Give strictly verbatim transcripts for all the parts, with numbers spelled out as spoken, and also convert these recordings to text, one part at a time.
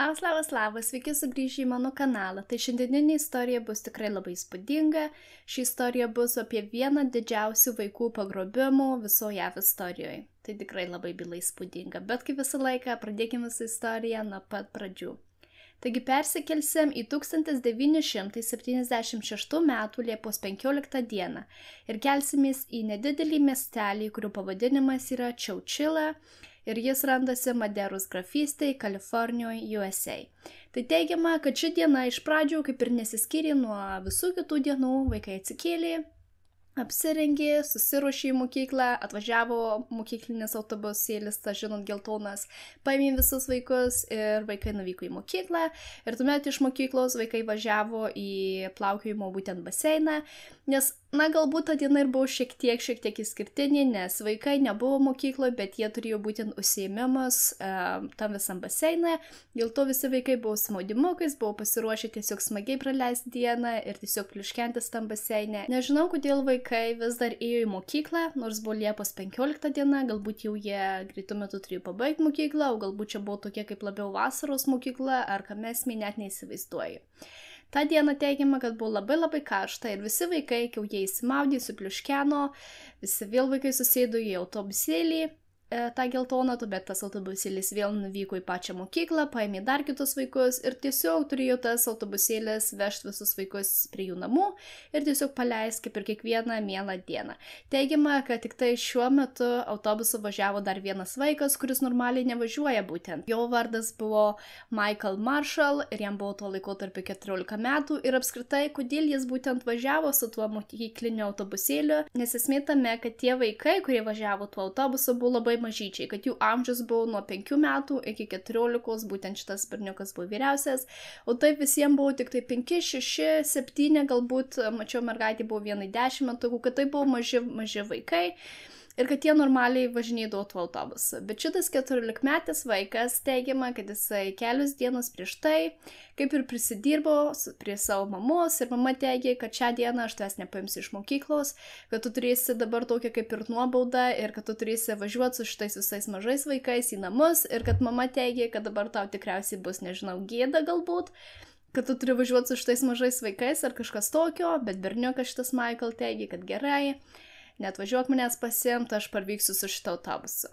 Labas, labas, labas, sveiki sugrįžę į mano kanalą. Tai šiandieninė istorija bus tikrai labai įspūdinga. Ši istorija bus apie vieną didžiausių vaikų pagrobimų viso J A V istorijoje. Tai tikrai labai byla įspūdinga, bet kaip visą laiką pradėkime visą istoriją nuo pat pradžių. Taigi persikelsim į tūkstantis devyni šimtai septyniasdešimt šeštų metų Liepos penkioliktą dieną ir kelsimės į nedidelį miestelį, kurio pavadinimas yra Chowchilla. Ir jis randasi Maderos grafystėje, Kalifornijoje, U S A. Tai teigiama, kad ši diena iš pradžių kaip ir nesiskyrė nuo visų kitų dienų, vaikai atsikėlė, apsirengė, susiruošė į mokyklą, atvažiavo mokyklinis autobusėlis, tas žinot geltonas, paėmė visus vaikus ir vaikai nuvyko į mokyklą ir tuomet iš mokyklos vaikai važiavo į plaukiojimo būtent baseiną, nes, na, galbūt ta diena ir buvo šiek tiek, šiek tiek išskirtinė, nes vaikai nebuvo mokykloje, bet jie turėjo būtent užsiėmimus e, tam visam baseiną, dėl to visi vaikai buvo su maudimukais, buvo pasiruošę tiesiog smagiai praleisti dieną ir tiesiog pliuškentis tam baseinę. Nežinau, kodėl vaikai Kai vis dar ėjo į mokyklą, nors buvo Liepos penkiolikta diena, galbūt jau jie greitų metų turėjo pabaigti mokyklą, o galbūt čia buvo tokia kaip labiau vasaros mokykla, ar ką mes net neįsivaizduoju. Ta diena teigiama, kad buvo labai labai karšta ir visi vaikai, kai jie įsimaudė, supliuškeno, visi vėl vaikai susėdo į autobusėlį, tą geltoną, bet tas autobusėlis vėl nuvyko į pačią mokyklą, paėmė dar kitus vaikus ir tiesiog turėjo tas autobusėlis vežti visus vaikus prie jų namų ir tiesiog paleis kaip ir kiekvieną mielą dieną. Teigiama, kad tik tai šiuo metu autobusu važiavo dar vienas vaikas, kuris normaliai nevažiuoja būtent. Jo vardas buvo Michael Marshall ir jam buvo tuo laikotarpiu keturiolika metų ir apskritai, kodėl jis būtent važiavo su tuo mokykliniu autobusėliu, nes esmė tame, kad tie vaikai, kurie važiavo tuo autobusu, buvo labai mažyčiai, kad jų amžius buvo nuo penkių metų iki keturiolikos, būtent šitas berniukas buvo vyriausias, o taip visiems buvo tik tai penki, šeši, septyni, galbūt, mačiau mergaitė buvo vienai dešimt metų, kad tai buvo maži, maži vaikai. Ir kad jie normaliai važinėdavo tuo autobusu. Bet šitas keturiolikmetis vaikas teigiama, kad jisai kelios dienos prieš tai, kaip ir prisidirbo prie savo mamos ir mama teigia, kad šią dieną aš tavęs nepaimsiu iš mokyklos, kad tu turėsi dabar tokią kaip ir nuobaudą ir kad tu turėsi važiuoti su šitais visais mažais vaikais į namus ir kad mama teigia, kad dabar tau tikriausiai bus, nežinau, gėda galbūt, kad tu turi važiuoti su šitais mažais vaikais ar kažkas tokio, bet berniukas šitas Michael teigia, kad gerai. Net važiuok manęs pasiimti, aš parvyksiu su šitą autobusu.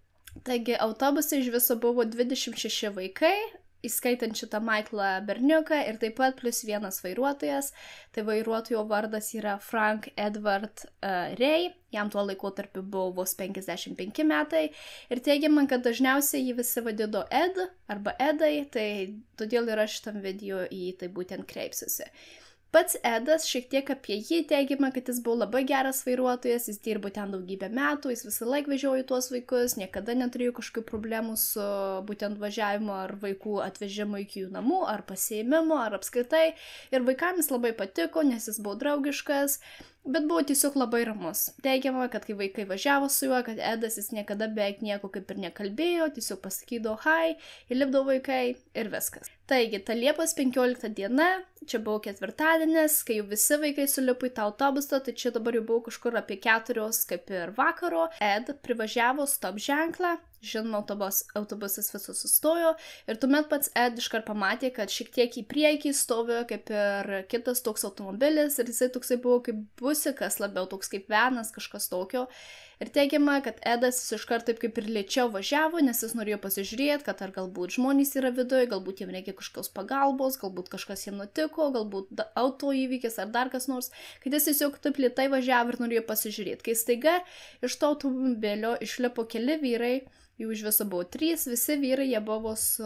Taigi autobuse iš viso buvo dvidešimt šeši vaikai, įskaitant šitą Michaelą berniuką ir taip pat plus vienas vairuotojas. Tai vairuotojo vardas yra Frank Edward uh, Ray, jam tuo laikotarpiu buvo vos penkiasdešimt penki metai ir teigiama, kad dažniausiai jį visi vadino Ed arba Edai, tai todėl ir aš šitam video į jį tai būtent kreipsiuosi. Pats Edas, šiek tiek apie jį teigiama, kad jis buvo labai geras vairuotojas, jis dirbo ten daugybę metų, jis visą laiką vežiojo tuos vaikus, niekada neturėjo kažkokių problemų su būtent važiavimu ar vaikų atvežimu iki jų namų, ar pasiėmimu, ar apskritai. Ir vaikams labai patiko, nes jis buvo draugiškas, bet buvo tiesiog labai ramus. Teigiama, kad kai vaikai važiavo su juo, kad Edas jis niekada beveik nieko kaip ir nekalbėjo, tiesiog pasakydavo hai, įlipdavo vaikai ir viskas. Taigi, ta Liepos penkiolikta diena, čia buvo ketvirtadienis, kai jau visi vaikai sulipo į tą autobusą, tai čia dabar jau buvo kažkur apie keturios kaip ir vakaro. Ed privažiavo stop ženklą, žinoma, autobus, autobusas visus sustojo ir tuomet pats Ed iškart pamatė, kad šiek tiek į priekį stovėjo kaip ir kitas toks automobilis ir jisai toksai buvo kaip busikas, labiau toks kaip venas, kažkas tokio. Ir teigiama, kad Edas iškart taip kaip ir lėčiau važiavo, nes jis norėjo pasižiūrėti, kad ar galbūt žmonės yra viduje, galbūt jiems reikia kažkokios pagalbos, galbūt kažkas jiems nutiko, galbūt auto įvykis ar dar kas nors, kad jis tiesiog taip lėtai važiavo ir norėjo pasižiūrėti. Kai staiga iš to automobilio išlipo keli vyrai, jų iš viso buvo trys, visi vyrai jie buvo su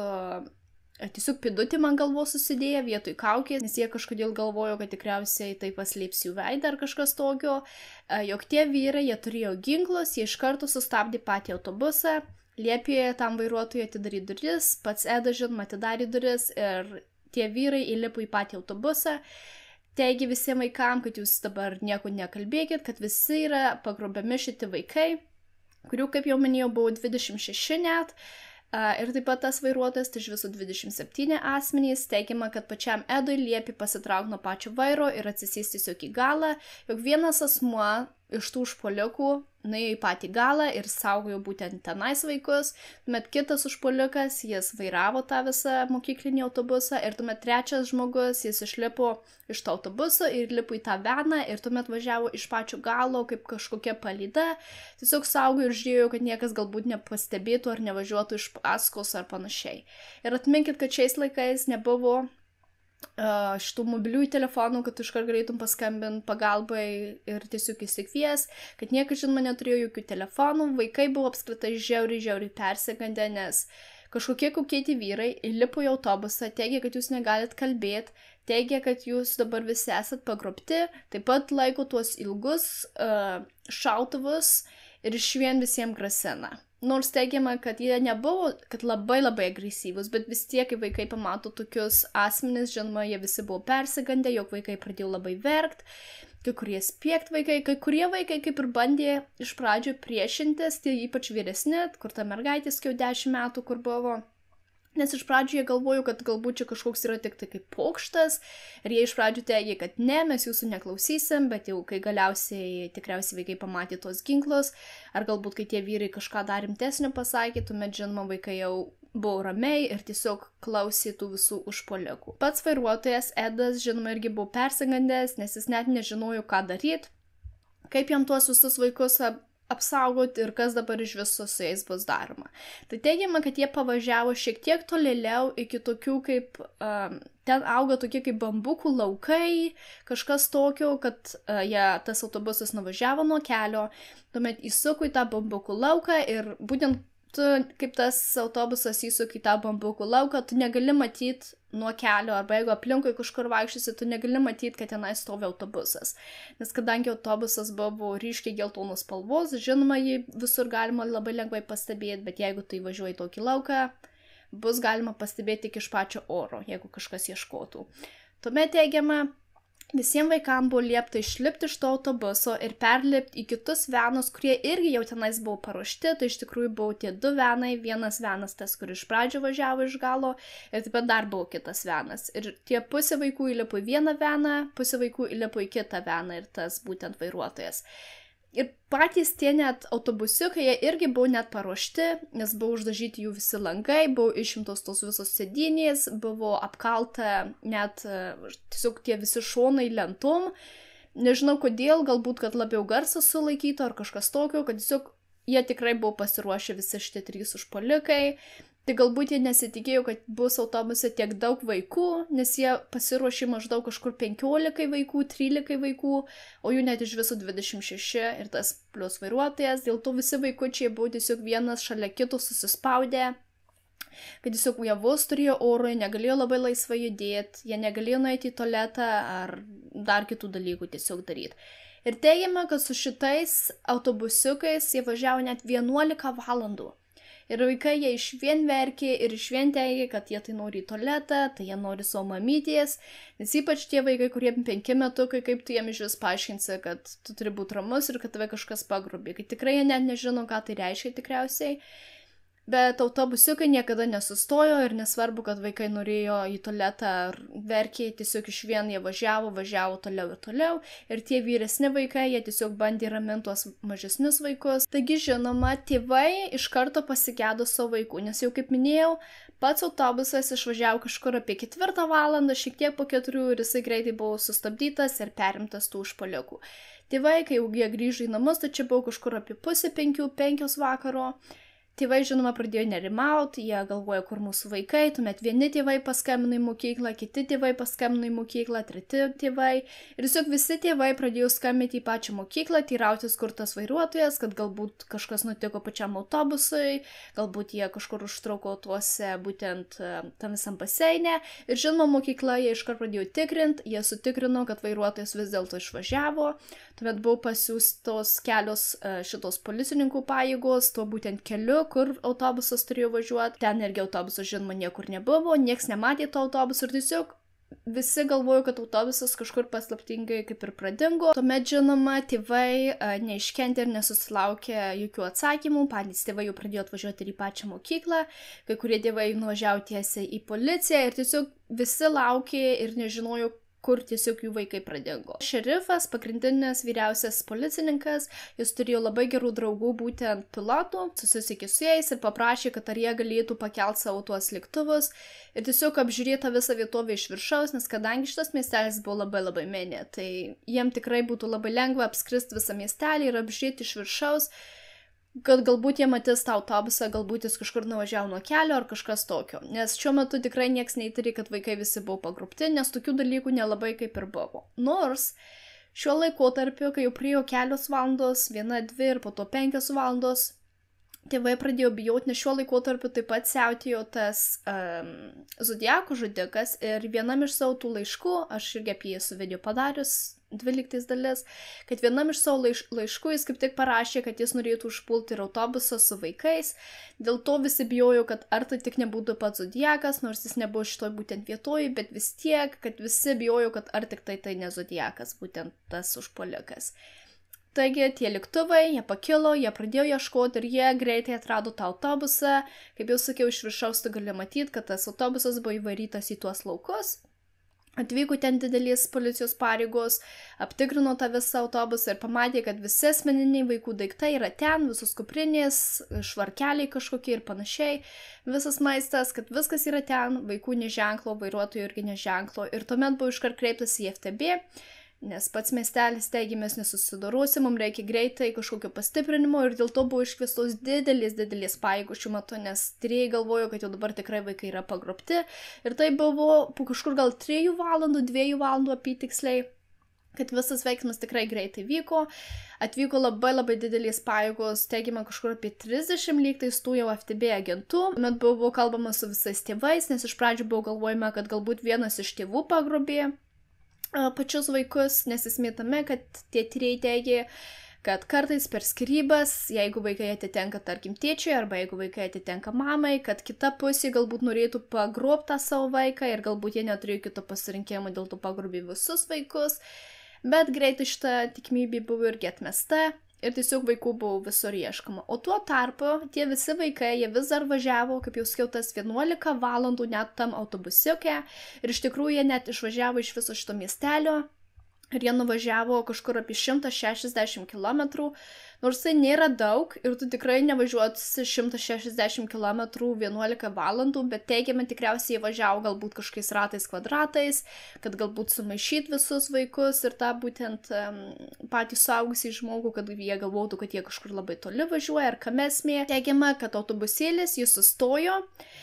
tiesiog pėdutį man galvos susidėję vietoj kaukės, nes jie kažkodėl galvojo, kad tikriausiai tai paslėps jų veidą ar kažkas tokio, jog tie vyrai, jie turėjo ginklus, jie iš karto sustabdė patį autobusą, liepė tam vairuotojui atidaryti duris, pats Edas žinoma atidarė duris ir tie vyrai įlipo į patį autobusą. Teigi visiems vaikams, kad jūs dabar nieko nekalbėkit, kad visi yra pagrobiami šitie vaikai, kurių, kaip jau minėjau, buvo dvidešimt šeši net. Ir taip pat tas vairuotojas, tai iš viso dvidešimt septyni asmenys, teigiama, kad pačiam Edui liepė pasitraukti nuo pačio vairo ir atsisėsti tiesiog į galą, jog vienas asmuo iš tų užpuolikų nuėjo į patį galą ir saugojo būtent tenais vaikus. Tuomet kitas užpuolikas, jis vairavo tą visą mokyklinį autobusą ir tuomet trečias žmogus, jis išlipo iš to autobuso ir lipo į tą veną ir tuomet važiavo iš pačio galo kaip kažkokia palyda. Tiesiog saugojo ir žiūrėjo, kad niekas galbūt nepastebėtų ar nevažiuotų iš paskos ar panašiai. Ir atminkit, kad šiais laikais nebuvo uh, šitų mobiliųjų telefonų, kad tu iškart galėtum paskambinti pagalbai ir tiesiog įsikvies, kad niekas, žinoma, neturėjo jokių telefonų. Vaikai buvo apskritai žiauriai, žiauriai persigandę, nes kažkokie kokieti vyrai įlipo į autobusą, teigia, kad jūs negalit kalbėti, teigia, kad jūs dabar visi esat pagrobti, taip pat laiko tuos ilgus uh, šautuvus ir išvien visiems grasina. Nors teigiama, kad jie nebuvo, kad labai labai agresyvus, bet vis tiek, kai vaikai pamato tokius asmenis, žinoma, jie visi buvo persigandę, jog vaikai pradėjo labai verkt, kai kurie spiegt vaikai, kai kurie vaikai kaip ir bandė iš pradžių priešintis, tie ypač vyresni, kur ta mergaitės jau dešimt metų, kur buvo. Nes iš pradžių jie galvojo, kad galbūt čia kažkoks yra tik tai kaip pokštas ir jie iš pradžių teigia, kad ne, mes jūsų neklausysim, bet jau kai galiausiai tikriausiai vaikai pamatė tos ginklus, ar galbūt kai tie vyrai kažką dar rimtesnio pasakė, tuomet žinoma vaikai jau buvo ramiai ir tiesiog klausė tų visų užpuolikų. Pats vairuotojas Edas, žinoma, irgi buvo persigandęs, nes jis net nežinojo, ką daryti, kaip jam tuos visus vaikus apsaugoti ir kas dabar iš viso su jais bus daroma. Tai teigiama, kad jie pavažiavo šiek tiek tolėliau iki tokių kaip, um, ten auga tokie kaip bambukų laukai, kažkas tokio, kad uh, jie, tas autobusas nuvažiavo nuo kelio, tuomet įsuko į tą bambukų lauką ir būtent tu, kaip tas autobusas įsuka į tą bambukų lauką, tu negali matyti nuo kelio, arba jeigu aplinkui kažkur vaikščiasi, tu negali matyti, kad tenai stovi autobusas. Nes kadangi autobusas buvo ryškiai geltonos spalvos, žinoma, jį visur galima labai lengvai pastebėti, bet jeigu tu įvažiuoji tokį lauką, bus galima pastebėti tik iš pačio oro, jeigu kažkas ieškotų. Tuomet teigiama, visiems vaikams buvo liepta išlipti iš to autobuso ir perlipti į kitus venus, kurie irgi jau tenais buvo paruošti. Tai iš tikrųjų buvo tie du venai, vienas venas tas, kur iš pradžio važiavo iš galo, ir taip pat dar buvo kitas venas. Ir tie pusė vaikų įlipo į vieną veną, pusė vaikų įlipo į kitą veną ir tas būtent vairuotojas. Ir patys tie net autobusiukai, jie irgi buvo net paruošti, nes buvo uždažyti jų visi langai, buvo išimtos tos visos sėdynės, buvo apkalta net tiesiog tie visi šonai lentum. Nežinau kodėl, galbūt, kad labiau garsas sulaikyto ar kažkas tokio, kad tiesiog jie tikrai buvo pasiruošę visi šitie trys užpuolikai. Tai galbūt jie nesitikėjo, kad bus autobuse tiek daug vaikų, nes jie pasiruošė maždaug kažkur penkiolikai vaikų, trylikai vaikų, o jų net iš viso dvidešimt šeši ir tas plius vairuotojas. Dėl to visi vaikučiai buvo tiesiog vienas šalia kito susispaudę, kad tiesiog jie vos turėjo oro, negalėjo labai laisvai judėti, jie negalėjo nueiti į tualetą ar dar kitų dalykų tiesiog daryti. Ir teigiama, kad su šitais autobusiukais jie važiavo net vienuolika valandų. Ir vaikai jie išvien verkė ir išvien teigia, kad jie tai nori į tualetą, tai jie nori savo mamytės, nes ypač tie vaikai, kurie penki metukai, kaip tu jiem iš vis paaiškinsi, kad tu turi būti ramus ir kad tave kažkas pagrobė, kai tikrai jie net nežino, ką tai reiškia tikriausiai. Bet autobusiukai niekada nesustojo ir nesvarbu, kad vaikai norėjo į tualetą ar verkė, tiesiog iš vien jie važiavo, važiavo toliau ir toliau. Ir tie vyresni vaikai, jie tiesiog bandė raminti tuos mažesnius vaikus. Taigi, žinoma, tėvai iš karto pasigėdo savo vaikų, nes jau kaip minėjau, pats autobusas išvažiavo kažkur apie ketvirtą valandą, šiek tiek po keturių ir jisai greitai buvo sustabdytas ir perimtas tų užpuolikų. Tėvai, kai jau jie grįžo į namus, tai čia buvo kažkur apie pusę penkių, penkios vakaro. Tėvai, žinoma, pradėjo nerimauti, jie galvoja, kur mūsų vaikai, tuomet vieni tėvai paskambino į mokyklą, kiti tėvai paskambino į mokyklą, treti tėvai. Ir tiesiog visi tėvai pradėjo skambinti į pačią mokyklą, teirautis, kur tas vairuotojas, kad galbūt kažkas nutiko pačiam autobusui, galbūt jie kažkur užtruko tuose būtent tam visam baseine. Ir žinoma, mokykla jie iškart pradėjo tikrinti, jie sutikrino, kad vairuotojas vis dėlto išvažiavo. Tuomet buvo pasiūstos kelios šitos policininkų pajėgos, tuo būtent keliu, kur autobusas turėjo važiuoti. Ten irgi autobusas, žinoma, niekur nebuvo, nieks nematė to autobusų ir tiesiog visi galvojo, kad autobusas kažkur paslaptingai kaip ir pradingo. Tuomet, žinoma, tėvai neiškentė ir nesusilaukė jokių atsakymų, patys tėvai jau pradėjo atvažiuoti ir į pačią mokyklą, kai kurie tėvai nuvažiavo tiesiai į policiją ir tiesiog visi laukė ir nežinojo, kur tiesiog jų vaikai pradingo. Šerifas, pagrindinis vyriausias policininkas, jis turėjo labai gerų draugų būtent pilotų, susisiekė su jais ir paprašė, kad ar jie galėtų pakelti savo tuos lėktuvus ir tiesiog apžiūrėti visą vietovę iš viršaus, nes kadangi šitas miestelis buvo labai labai mini, tai jiem tikrai būtų labai lengva apskristi visą miestelį ir apžiūrėti iš viršaus, kad galbūt jie matys tą autobusą, galbūt jis kažkur nuvažiavo nuo kelio ar kažkas tokio. Nes šiuo metu tikrai nieks neįtarė, kad vaikai visi buvo pagrobti, nes tokių dalykų nelabai kaip ir buvo. Nors šiuo laikotarpiu, kai jau priėjo kelios valandos, viena, dvi ir po to penkios valandos, tėvai pradėjo bijoti, nes šiuo laikotarpiu taip pat siautėjo tas um, Zodiako žudikas ir vienam iš savo tų laiškų, aš irgi apie jį esu video padarius, dvyliktais dalis, kad vienam iš savo laiš, laiškų jis kaip tik parašė, kad jis norėtų užpulti ir autobusą su vaikais, dėl to visi bijojo, kad ar tai tik nebūtų pats Zodiakas, nors jis nebuvo šitoj būtent vietoj, bet vis tiek, kad visi bijojo, kad ar tik tai tai ne Zodiakas, būtent tas užpuolikas. Taigi tie lėktuvai, jie pakilo, jie pradėjo ieškoti ir jie greitai atrado tą autobusą. Kaip jau sakiau, iš viršaus tu gali matyti, kad tas autobusas buvo įvarytas į tuos laukus. Atvyko ten didelės policijos pareigos, aptikrino tą visą autobusą ir pamatė, kad visi asmeniniai vaikų daiktai yra ten, visos kuprinės, švarkeliai kažkokie ir panašiai, visas maistas, kad viskas yra ten, vaikų neženklo, vairuotojų irgi neženklo. Ir tuomet buvo iškart kreiptas į F T B, nes pats miestelis teigė, mes nesusidarosim, mums reikia greitai kažkokio pastiprinimo ir dėl to buvo iškviestos didelės, didelės pajėgos šiuo metu, nes tyrėjai galvojo, kad jau dabar tikrai vaikai yra pagrobti. Ir tai buvo po kažkur gal trijų valandų, dviejų valandų apytiksliai, kad visas veiksmas tikrai greitai vyko. Atvyko labai labai didelės pajėgos, teigiama kažkur apie trisdešimt lygtais tų jau F T B agentų. Tuomet buvo kalbama su visais tėvais, nes iš pradžių buvo galvojama, kad galbūt vienas iš tėvų pagrobė pačius vaikus, nes esmė tame, kad tie tyrėjai teigė, kad kartais per skyrybas, jeigu vaikai atitenka, tarkim, tėčiui, arba jeigu vaikai atitenka mamai, kad kita pusė galbūt norėtų pagrobti savo vaiką ir galbūt jie neturėjo kito pasirinkimo, dėl to pagrobė visus vaikus, bet greitai šita tikimybė buvo irgi atmesta. Ir tiesiog vaikų buvo visur ieškoma. O tuo tarpu tie visi vaikai, jie vis dar važiavo, kaip jau sakiau, tas vienuolika valandų net tam autobusiuke. Ir iš tikrųjų jie net išvažiavo iš viso šito miestelio. Ir jie nuvažiavo kažkur apie šimtą šešiasdešimt kilometrų, nors tai nėra daug ir tu tikrai nevažiuosi šimtą šešiasdešimt kilometrų vienuolika valandų, bet teigiamai tikriausiai jie važiavo galbūt kažkokiais ratais kvadratais, kad galbūt sumaišyt visus vaikus ir tą būtent um, patį suaugusį žmogų, kad jie galvotų, kad jie kažkur labai toli važiuoja ar kam esmė. Teigiama, kad autobusėlis jis sustojo.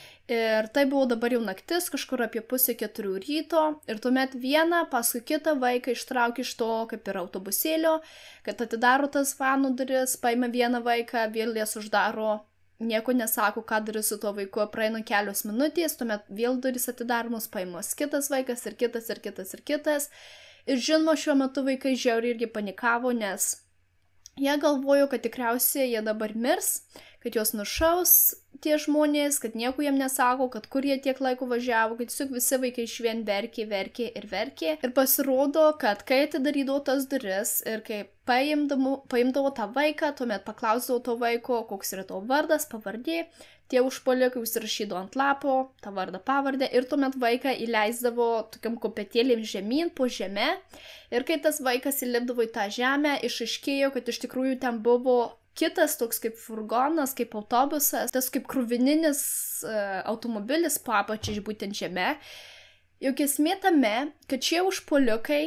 Ir tai buvo dabar jau naktis, kažkur apie pusę keturių ryto, ir tuomet vieną paskui kitą vaiką ištraukė iš to kaip ir autobusėlio, kad atidaro tas vanų duris, paima vieną vaiką, vėl jas uždaro, nieko nesako, ką darys su tuo vaiku, praeina kelios minutės, tuomet vėl duris atidaromos, paimos kitas vaikas ir kitas ir kitas ir kitas. Ir žinoma, šiuo metu vaikai žiauriai irgi panikavo, nes jie galvojo, kad tikriausiai jie dabar mirs, kad juos nušaus tie žmonės, kad nieko jiem nesako, kad kur jie tiek laiko važiavo, kad tiesiog visi vaikai išvien verkė, verkė ir verkė. Ir pasirodo, kad kai atidarydavo tas duris ir kai paimdavo, paimdavo tą vaiką, tuomet paklausdavo to vaiko, koks yra to vardas, pavardė, tie užpuolikai užsirašydavo ant lapo tą vardą, pavardę ir tuomet vaiką įleisdavo tokiam kopėtėlėm žemyn po žemę. Ir kai tas vaikas įlipdavo į tą žemę, išaiškėjo, kad iš tikrųjų ten buvo kitas toks kaip furgonas, kaip autobusas, tas kaip kruvininis uh, automobilis po apačia būtent žeme. Juk esmė tame, kad šie užpuolikai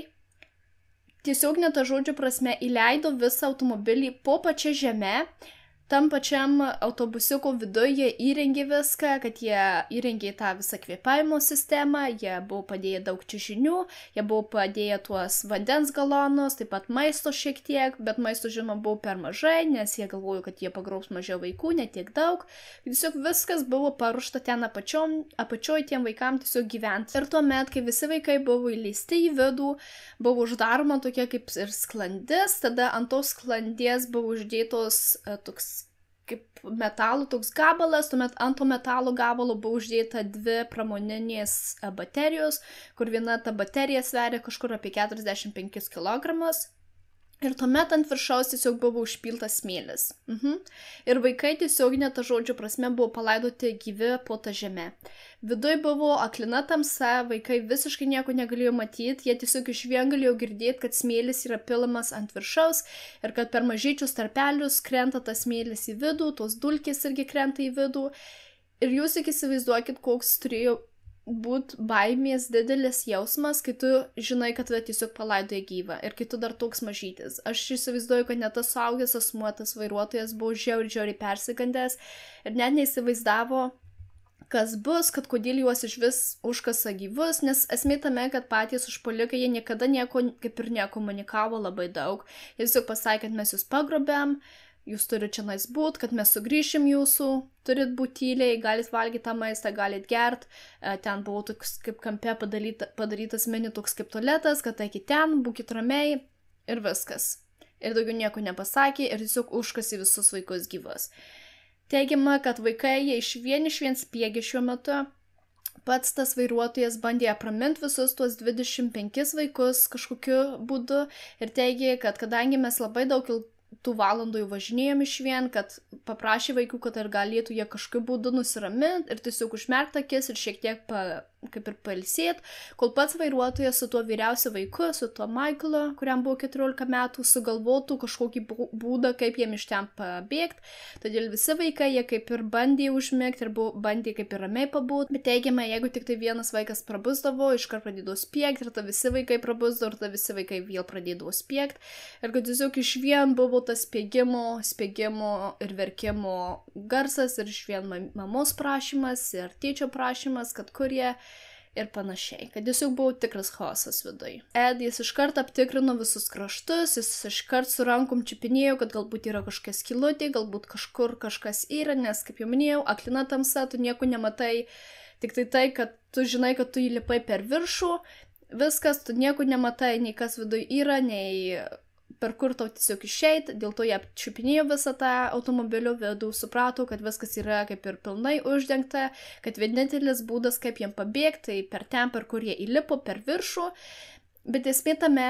tiesiog ne ta žodžio prasme įleido visą automobilį po pačia žeme, tam pačiam autobusiuko viduje jie įrengė viską, kad jie įrengė tą visą kvėpavimo sistemą, jie buvo padėję daug čiužinių, jie buvo padėję tuos vandens galonus, taip pat maisto šiek tiek, bet maisto žinoma buvo per mažai, nes jie galvojo, kad jie pagraus mažiau vaikų, ne tiek daug. Tiesiog viskas buvo paruošta ten apačiom, apačioj tiem vaikam tiesiog gyventi. Ir tuomet, kai visi vaikai buvo įleisti į vidų, buvo uždaroma tokia kaip ir sklandis, tada ant tos sklandies buvo uždėtos uh, toks kaip metalų toks gabalas, tuomet ant to metalo gabalo buvo uždėta dvi pramoninės baterijos, kur viena ta baterija sveria kažkur apie keturiasdešimt penkis kilogramus. Ir tuomet ant viršaus tiesiog buvo užpiltas smėlis. Mhm. Ir vaikai tiesioginė ta žodžio prasme buvo palaidoti gyvi po tą žemę. Viduj buvo aklina tamsa, vaikai visiškai nieko negalėjo matyti, jie tiesiog iš vien galėjo girdėti, kad smėlis yra pilamas ant viršaus ir kad per mažyčius tarpelius krenta tas smėlis į vidų, tos dulkės irgi krenta į vidų. Ir jūs tik įsivaizduokit, koks turėjo būt baimės didelis jausmas, kai tu žinai, kad tave tiesiog palaidoja gyvą ir kai tu dar toks mažytis. Aš įsivaizduoju, kad net tas suaugęs asmuo, tas vairuotojas buvo žiauriai, žiauriai persigandęs ir net neįsivaizdavo, kas bus, kad kodėl juos iš vis užkasa gyvus, nes esmė tame, kad patys užpuolikai, jie niekada nieko, kaip ir nekomunikavo labai daug. Jie tiesiog pasakė, kad mes jūs pagrobėm, jūs turite čia nais būt, kad mes sugrįšim jūsų, turit būti tyliai, galit valgyti tą maistą, galit gert. Ten buvo toks kaip kampe padaryta, padarytas meni toks kaip tualetas, kad eikit ten, būkit ramiai ir viskas. Ir daugiau nieko nepasakė ir tiesiog užkasi visus vaikus gyvus. Teigiama, kad vaikai jie iš vien iš vien spiegė šiuo metu. Pats tas vairuotojas bandė apraminti visus tuos dvidešimt penkis vaikus kažkokiu būdu ir teigė, kad kadangi mes labai daug ilgų tų valandų jau važinėjom iš vien, kad paprašė vaikų, kad ar galėtų jie kažkaip būdu nusiraminti ir tiesiog užmerkti akis ir šiek tiek pa, kaip ir pailsėti, kol pats vairuotojas su tuo vyriausiu vaiku, su tuo Michaelu, kuriam buvo keturiolika metų, sugalvotų kažkokį būdą, kaip jiem iš ten pabėgti. Todėl visi vaikai, jie kaip ir bandė užmigti ir buvo, bandė kaip ir ramiai pabūti, bet teigiama, jeigu tik tai vienas vaikas prabusdavo, iškart pradėdavo spiegti ir tada visi vaikai prabusdavo ir tada visi vaikai vėl pradėdavo spiegti. Ir kad tiesiog iš vien buvo tas spiegimo, spiegimo ir verkimo garsas ir iš vien mamos prašymas ir tėčio prašymas, kad kur jie ir panašiai, kad tiesiog buvo tikras chaosas viduj. Ed jis iškart aptikrino visus kraštus, jis iškart su rankom čiupinėjo, kad galbūt yra kažkokia skylutė, galbūt kažkur kažkas yra, nes, kaip jau minėjau, aklina tamsa, tu nieko nematai, tik tai tai, kad tu žinai, kad tu įlipai per viršų, viskas, tu nieko nematai, nei kas viduj yra, nei per kur tau tiesiog išeit, dėl to jie apčiupinėjo visą tą automobilio vidų, suprato, kad viskas yra kaip ir pilnai uždengta, kad vienintelis būdas, kaip jiem pabėgti, tai per ten, per kur jie įlipo, per viršų, bet esmė tame,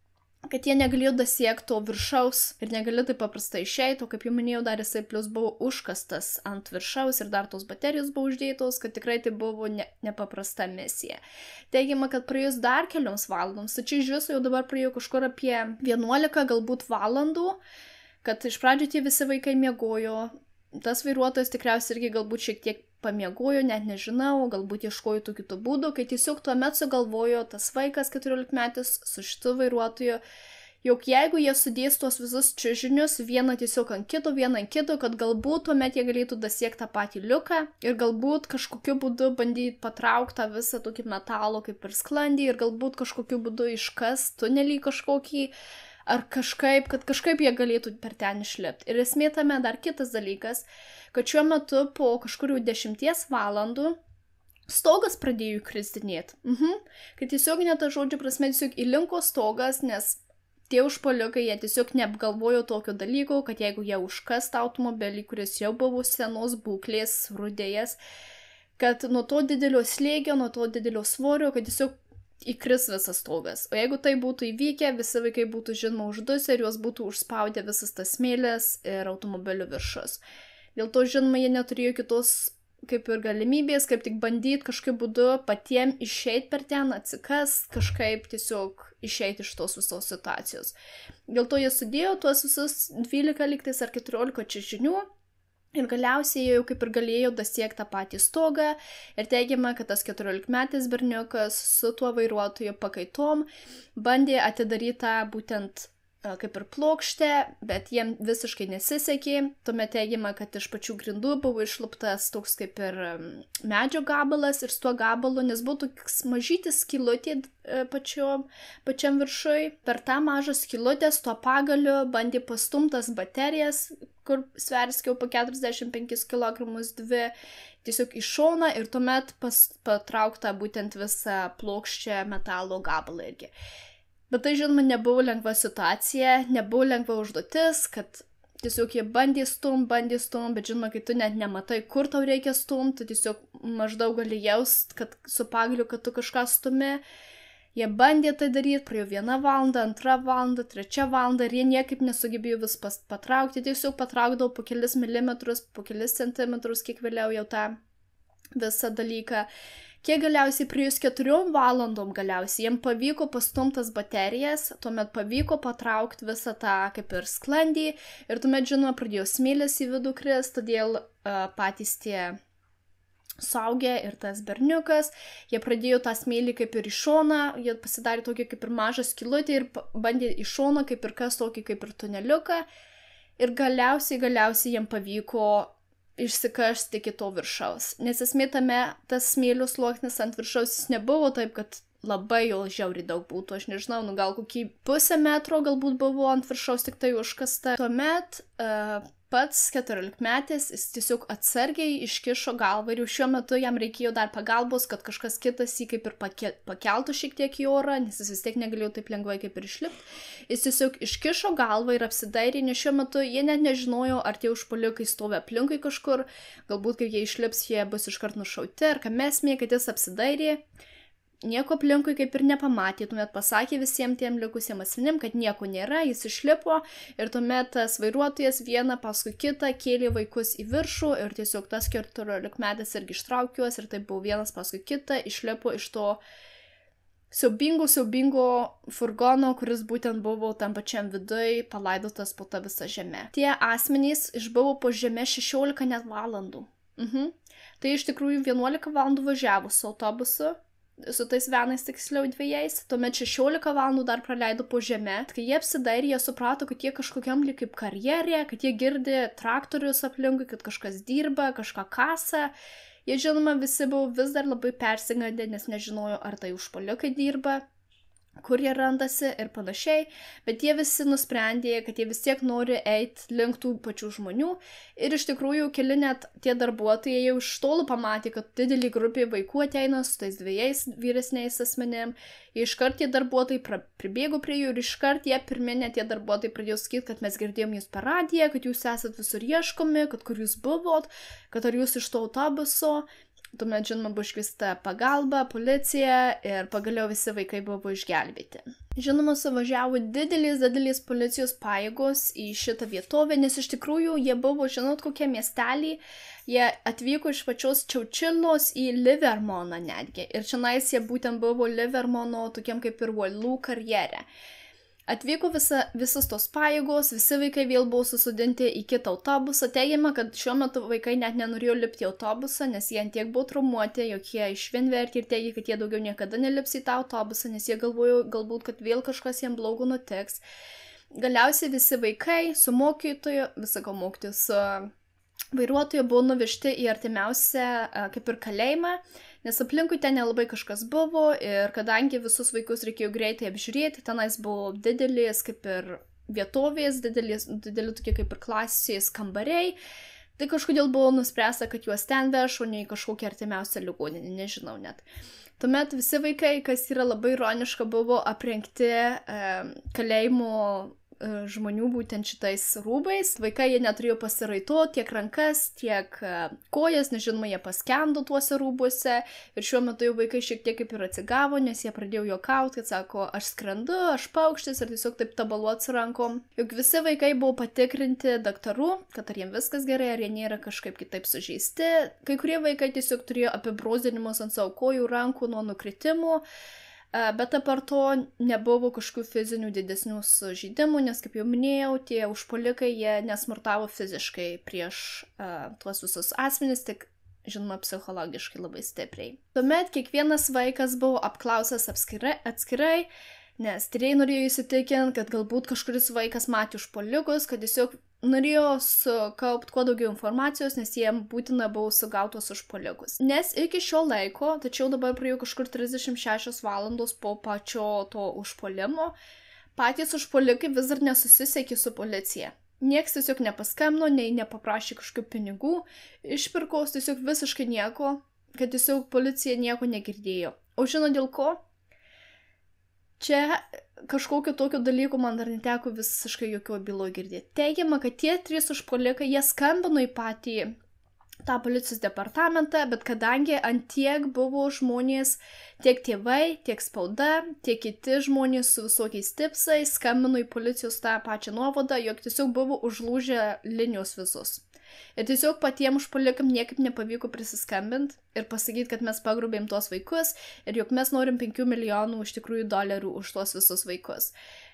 kad jie negalėjo dasiekti to viršaus ir negalėjo taip paprastai išeiti, o kaip jau minėjau, dar jisai plus buvo užkastas ant viršaus ir dar tos baterijos buvo uždėtos, kad tikrai tai buvo ne, nepaprasta misija. Teigiama, kad praėjus dar kelioms valandoms, tačiau iš viso jau dabar praėjo kažkur apie vienuolika galbūt valandų, kad iš pradžių tie visi vaikai miegojo, tas vairuotojas tikriausiai irgi galbūt šiek tiek pamiegojo, net nežinau, galbūt ieškojo tų kitų būdų, kai tiesiog tuomet sugalvojo tas vaikas keturiolikmetis su šitu vairuotoju, jog jeigu jie sudės tuos visus čiužinius vieną tiesiog ant kito, vieną ant kito, kad galbūt tuomet jie galėtų dasiekti tą patį liuką ir galbūt kažkokiu būdu bandyti patraukti tą visą tokį metalo kaip ir sklandį ir galbūt kažkokiu būdu iškas tunelį kažkokį ar kažkaip, kad kažkaip jie galėtų per ten išlipti. Ir esmė tame dar kitas dalykas, kad šiuo metu po kažkurių dešimties valandų stogas pradėjo kristinėti. Mhm. Kad tiesiog ne ta žodžio prasme tiesiog įlinko stogas, nes tie užpuolikai, jie tiesiog neapgalvojo tokio dalyko, kad jeigu jie užkas tą automobilį, kuris jau buvo senos būklės, rudėjęs, kad nuo to didelio slėgio, nuo to didelio svorio, kad tiesiog įkris visas stogas. O jeigu tai būtų įvykę, visi vaikai būtų žinoma uždusę ir juos būtų užspaudę visas tas smėlės ir automobilių viršus. Dėl to, žinoma, jie neturėjo kitos kaip ir galimybės, kaip tik bandyti kažkaip būdu patiem išeiti per ten, atsikas, kažkaip tiesiog išeiti iš tos visos situacijos. Dėl to jie sudėjo tuos visus dvylika lygtais ar keturiolika čiužinių. Ir galiausiai jau kaip ir galėjo dasiekti tą patį stogą ir teigiama, kad tas keturiolikmetis berniukas su tuo vairuotoju pakaitom bandė atidaryti tą būtent kaip ir plokštę, bet jiem visiškai nesisekė. Tuomet teigiama, kad iš pačių grindų buvo išluptas toks kaip ir medžio gabalas ir su tuo gabalu, nes buvo toks mažytis skylutė pačiom, pačiam viršui. Per tą mažą skylutę su tuo pagaliu bandė pastumtas baterijas, kur sverskiau po keturiasdešimt penkis kilogramus dvi, tiesiog į šoną ir tuomet pas, patraukta būtent visą plokščią metalo gabalą irgi. Bet tai, žinoma, nebuvo lengva situacija, nebuvo lengva užduotis, kad tiesiog jie bandė stum, bandė stum, bet žinoma, kai tu net nematai, kur tau reikia stumti, tiesiog maždaug gali jaust, kad su pagaliu, kad tu kažką stumi. Jie bandė tai daryti, praėjo vieną valandą, antrą valandą, trečią valandą ir jie niekaip nesugebėjo vis patraukti, tiesiog patraukdavo po kelis milimetrus, po kelis centimetrus, kiek vėliau jau tą visą dalyką. Kiek galiausiai priėjus keturiom valandom galiausiai jiem pavyko pastumtas baterijas, tuomet pavyko patraukti visą tą kaip ir sklandį ir tuomet, žinoma, pradėjo smėlis į vidų krist, todėl uh, patys tie suaugę ir tas berniukas, jie pradėjo tą smėlį kaip ir į šoną, jie pasidarė tokį kaip ir mažą skylutę ir bandė į šoną kaip ir kas tokį kaip ir tuneliuką ir galiausiai, galiausiai jiem pavyko išsikasti iki to viršaus. Nes esmė tame, tas smėlių sluoksnis ant viršaus jis nebuvo taip, kad labai jau žiauriai daug būtų, aš nežinau, nu gal kokį pusę metro galbūt buvo ant viršaus tik tai užkasta. Tuomet uh, pats keturiolikmetis, jis tiesiog atsargiai iškišo galvą ir jau šiuo metu jam reikėjo dar pagalbos, kad kažkas kitas jį kaip ir pake, pakeltų šiek tiek į orą, nes jis vis tiek negalėjo taip lengvai kaip ir išlipti. Jis tiesiog iškišo galvą ir apsidairė, nes šiuo metu jie net nežinojo, ar tie užpuolikai stovi aplinkui kažkur, galbūt kai jie išlips, jie bus iškart nušauti, ar kam esmė, kad jis apsidairė. Nieko aplinkui kaip ir nepamatė, tuomet pasakė visiems tiem likusiem asmenim, kad nieko nėra, jis išlipo ir tuomet tas vairuotojas vieną paskui kitą kėlė vaikus į viršų ir tiesiog tas keturiolikmetis irgi ištraukė juos ir taip buvo vienas paskui kitą, išlipo iš to siaubingo, siaubingo furgono, kuris būtent buvo tam pačiam viduj palaidotas po tą visą žemę. Tie asmenys išbuvo po žemę šešiolika net valandų. Mhm. Tai iš tikrųjų vienuolika valandų važiavo su autobusu, su tais vienais tiksliau dviejais, tuomet šešiolika valandų dar praleido po žemę. Kai jie apsidairė, jie suprato, kad jie kažkokiam lyg kaip karjerė, kad jie girdi traktorius aplinkui, kad kažkas dirba, kažką kasa. Jie, žinoma, visi buvo vis dar labai persigandę, nes nežinojo, ar tai užpuolikai dirba, kur jie randasi ir panašiai, bet jie visi nusprendė, kad jie vis tiek nori eiti link tų pačių žmonių ir iš tikrųjų keli net tie darbuotojai jau iš tolo pamatė, kad didelį grupė vaikų ateina su tais dviejais vyresniais asmenėm, iškart tie darbuotojai pra, pribėgo prie jų ir iškart jie pirminė tie darbuotojai pradėjo sakyti, kad mes girdėjom jūs per radiją, kad jūs esat visur ieškomi, kad kur jūs buvot, kad ar jūs iš to autobuso. Tuomet, žinoma, buvo iškviesta pagalba, policija ir pagaliau visi vaikai buvo išgelbėti. Žinoma, suvažiavo didelis, didelis policijos pajėgos į šitą vietovę, nes iš tikrųjų jie buvo, žinot, kokie miestelį, jie atvyko iš pačios Čaučilos į Livermoną netgi. Ir čionais jie būtent buvo Livermono tokiam kaip ir uolų karjere. Atvyko visa, visus tos pajėgos, visi vaikai vėl buvo susodinti į kitą autobusą. Teigiama, kad šiuo metu vaikai net nenorėjo lipti į autobusą, nes jie antiek buvo traumuoti, jog jie išvien verkė ir teigia, kad jie daugiau niekada nelips į tą autobusą, nes jie galvojo galbūt, kad vėl kažkas jiems blogo nutiks. Galiausiai visi vaikai su mokytoju, visą gal mokytoju, su vairuotoju buvo nuvežti į artimiausią kaip ir kalėjimą, nes aplinkui ten nelabai kažkas buvo ir kadangi visus vaikus reikėjo greitai apžiūrėti, tenais buvo didelis kaip ir vietovės, didelis, dideli tokie kaip ir klasės kambariai, tai kažkodėl buvo nuspręsta, kad juos ten veš, o ne į kažkokią artimiausią ligoninę, nežinau net. Tuomet visi vaikai, kas yra labai ironiška, buvo aprengti e, kalėjimo žmonių būtent šitais rūbais. Vaikai jie neturėjo pasiraitoti tiek rankas, tiek kojas, nežinoma, jie paskendo tuose rūbuose ir šiuo metu jau vaikai šiek tiek kaip ir atsigavo, nes jie pradėjo juokauti, kad sako, aš skrendu, aš paukštis ir tiesiog taip tabaluot su rankom. Juk visi vaikai buvo patikrinti daktarų, kad ar jiems viskas gerai, ar jie nėra kažkaip kitaip sužeisti. Kai kurie vaikai tiesiog turėjo apibrūzdinimus ant savo kojų, rankų nuo nukritimų. Bet apart to nebuvo kažkokių fizinių didesnių sužeidimų, nes, kaip jau minėjau, tie užpuolikai jie nesmurtavo fiziškai prieš uh, tuos visus asmenis, tik, žinoma, psichologiškai labai stipriai. Tuomet kiekvienas vaikas buvo apklausęs atskirai, atskirai nes tyrėjai norėjo įsitikinti, kad galbūt kažkuris vaikas matė užpuolikus, kad tiesiog norėjo sukaupti kuo daugiau informacijos, nes jiem būtina buvo sugautos užpuolikus. Nes iki šio laiko, tačiau dabar praėjo kažkur trisdešimt šešios valandos po pačio to užpuolimo, patys užpuolikai vis dar nesusisiekė su policija. Niekas tiesiog nepaskambino, nei nepaprašė kažkokių pinigų, išpirkos tiesiog visiškai nieko, kad tiesiog policija nieko negirdėjo. O žino dėl ko? Čia kažkokio tokio dalyko man dar neteko visiškai jokio bylo girdėti. Teigiama, kad tie trys užpuolikai, jie skambino į patį tą policijos departamentą, bet kadangi ant tiek buvo žmonės, tiek tėvai, tiek spauda, tiek kiti žmonės su visokiais tipsais, skambino į policijos tą pačią nuovadą, jog tiesiog buvo užlūžę linijos visus. Ir tiesiog patiems užpuolikam niekaip nepavyko prisiskambinti ir pasakyti, kad mes pagrobėm tuos vaikus ir jog mes norim penkių milijonų iš tikrųjų dolerių už tuos visus vaikus.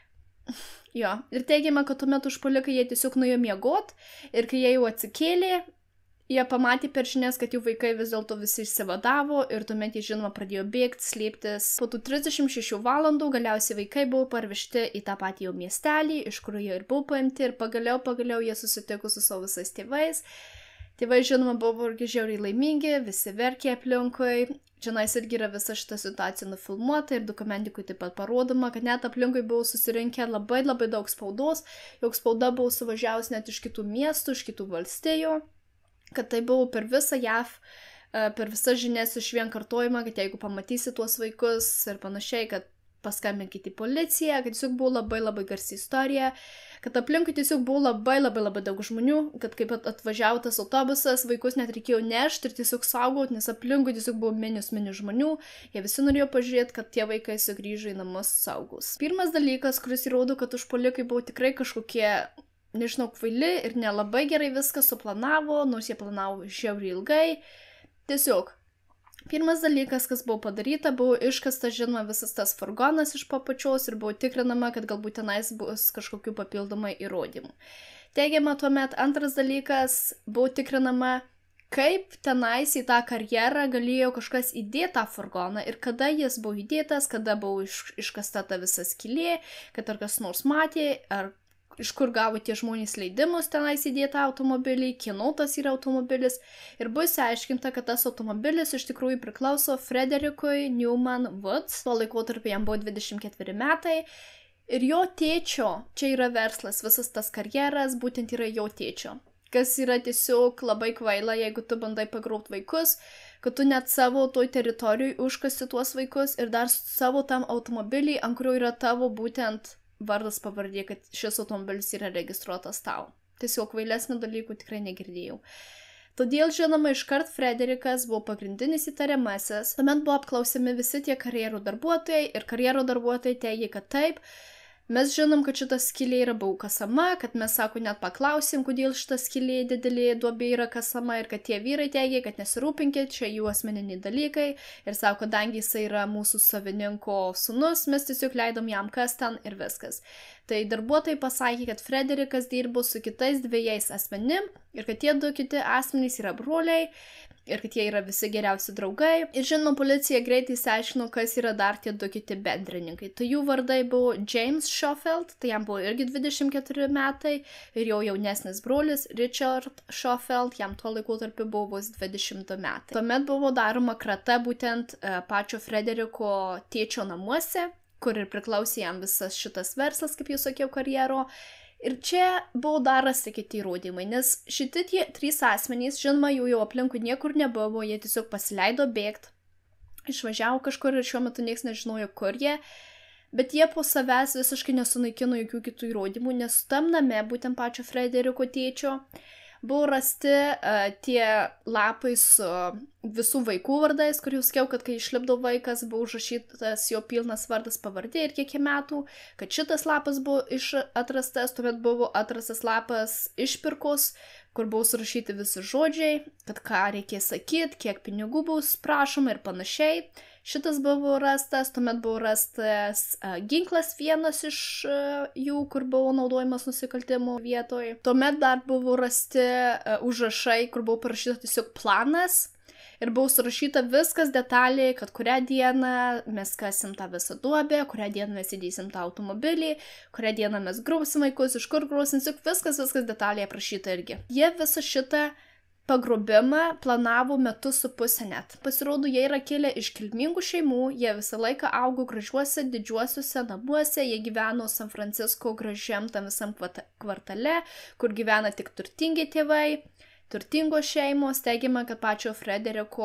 Jo, ir teigiama, kad tuomet užpuolikai jie tiesiog nuėjo miegot ir kai jie jau atsikėlė, jie pamatė per žinias, kad jų vaikai vis dėlto visi išsivadavo ir tuomet jie žinoma pradėjo bėgti, slėptis. Po tų trisdešimt šešių valandų galiausiai vaikai buvo parvežti į tą patį jau miestelį, iš kurio jie ir buvo paimti ir pagaliau, pagaliau jie susitiko su savo visais tėvais. Tėvai žinoma buvo irgi žiauriai laimingi, visi verkė aplinkui. Čianais irgi yra visa šita situacija nufilmuota ir dokumentikui taip pat parodoma, kad net aplinkui buvo susirinkę labai labai daug spaudos, jog spauda buvo suvažiavus net iš kitų miestų, iš kitų valstijų. Kad tai buvo per visą J A V, per visas žinias iš vien kartojama, kad jeigu pamatysi tuos vaikus ir panašiai, kad paskambinkite į policiją, kad tiesiog buvo labai labai garsi istorija, kad aplinkui tiesiog buvo labai labai labai daug žmonių, kad kaip atvažiavo tas autobusas, vaikus net reikėjo nešti ir tiesiog saugoti, nes aplinkui tiesiog buvo minius minius žmonių, jie visi norėjo pažiūrėti, kad tie vaikai sugrįžo į namus saugus. Pirmas dalykas, kuris įrodo, kad užpuolikai buvo tikrai kažkokie nežinau, kvaili ir nelabai gerai viską suplanavo, nors jie planavo žiauriai ilgai. Tiesiog, pirmas dalykas, kas buvo padaryta, buvo iškastas, žinoma, visas tas furgonas iš papačios ir buvo tikrinama, kad galbūt tenais bus kažkokių papildomai įrodymų. Teigiama tuomet, antras dalykas, buvo tikrinama, kaip tenais į tą karjerą galėjo kažkas įdėti tą furgoną ir kada jis buvo įdėtas, kada buvo iš, iškasta ta visa skylė, kad ar kas nors matė, ar iš kur gavo tie žmonės leidimus tenais įdėti automobilį, kieno tas yra automobilis. Ir bus aiškinta, kad tas automobilis iš tikrųjų priklauso Fredericui Newman Woods. Tuo laikotarpiu jam buvo dvidešimt ketveri metai. Ir jo tėčio, čia yra verslas, visas tas karjeras, būtent yra jo tėčio. Kas yra tiesiog labai kvaila, jeigu tu bandai pagrobti vaikus, kad tu net savo toj teritorijai užkasi tuos vaikus ir dar savo tam automobilį, ant kurio yra tavo būtent vardas pavardė, kad šis automobilis yra registruotas tau. Tiesiog kvailesnių dalykų tikrai negirdėjau. Todėl, žinoma, iškart Frederikas buvo pagrindinis įtariamasis. Tuomet buvo apklausiami visi tie karjerų darbuotojai ir karjerų darbuotojai teigė, kad taip, mes žinom, kad šita skylė yra buvo kasama, kad mes, sako, net paklausim, kodėl šita skylė didelė duobė yra kasama ir kad tie vyrai teigia, kad nesirūpinkit, čia jų asmeniniai dalykai ir sako, kadangi jisai yra mūsų savininko sūnus, mes tiesiog leidom jam kas ten ir viskas. Tai darbuotojai pasakė, kad Frederikas dirbo su kitais dviejais asmenim ir kad tie du kiti asmenys yra broliai ir kad jie yra visi geriausi draugai. Ir žinoma, policija greitai išsiaiškino, kas yra dar tie du kiti bendrininkai. Tai jų vardai buvo James Schofield, tai jam buvo irgi dvidešimt keturi metai, ir jo jaunesnis brolis Richard Schofield, jam tuo laikotarpiu buvo vos dvidešimt du metai. Tuomet buvo daroma krata būtent uh, pačio Frederiko tėčio namuose, kur ir priklausė jam visas šitas verslas, kaip jau sakiau, karjero. Ir čia buvo dar rasti kiti įrodymai, nes šitie tie trys asmenys, žinoma, jų jau aplinkui niekur nebuvo, jie tiesiog pasileido bėgti, išvažiavo kažkur ir šiuo metu nieks nežinojo, kur jie, bet jie po savęs visiškai nesunaikino jokių kitų įrodymų, nes tam name, būtent pačio Frederiko tėčio, buvo rasti uh, tie lapai su visų vaikų vardais, kur jau sakiau, kad kai išlipdo vaikas, buvo užrašytas jo pilnas vardas pavardė ir kiek metų, kad šitas lapas buvo iš atrastas, tuomet buvo atrastas lapas išpirkos, kur buvo surašyti visi žodžiai, kad ką reikės sakyti, kiek pinigų bus prašoma ir panašiai. Šitas buvo rastas, tuomet buvo rastas uh, ginklas vienas iš uh, jų, kur buvo naudojamas nusikaltimų vietoje. Tuomet dar buvo rasti uh, užrašai, kur buvo parašyta tiesiog planas ir buvo surašyta viskas detaliai, kad kurią dieną mes kasim tą visą duobę, kurią dieną mes įdėsim tą automobilį, kurią dieną mes grausim vaikus, iš kur grausim, viskas, viskas detaliai aprašyta irgi. Jie visą šitą pagrobimą planavo metus su pusę net. Pasirodo, jie yra kilę iš kilmingų šeimų, jie visą laiką augo gražiuose, didžiuosiuose namuose, jie gyveno San Francisco gražiam tam visam kvartale, kur gyvena tik turtingi tėvai, turtingos šeimos. Teigiama, kad pačio Frederiko